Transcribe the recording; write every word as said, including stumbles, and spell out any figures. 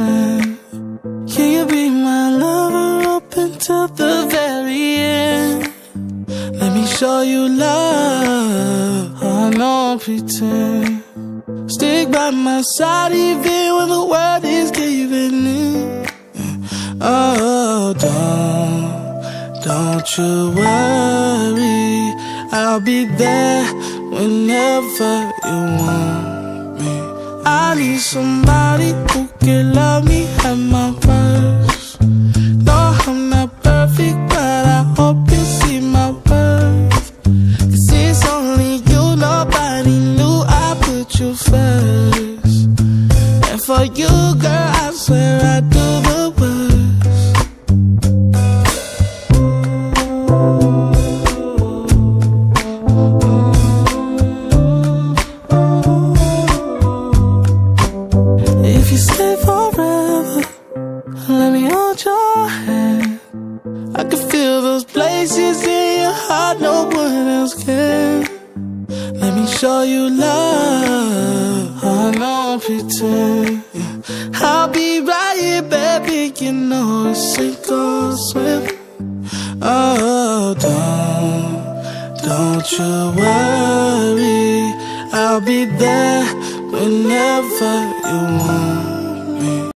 pretend. Can you be my lover up until the very end? Let me show you love. Oh, no pretend. Stick by my side even when the world is giving in. Oh, don't, don't you worry, I'll be there whenever you want me. I need somebody who can love me at my worst. No, I'm not perfect, but I hope you see my worth. 'Cause it's only you, nobody knew I put you first. And for you, girl, I swear I do the worst. If you stay forever, let me hold your hand. I can feel those places in your heart no one else can. Let me show you love. Oh, no pretend. I'll be right here, baby. You know it's sink or swim. Oh, don't, don't you worry, I'll be there whenever you want.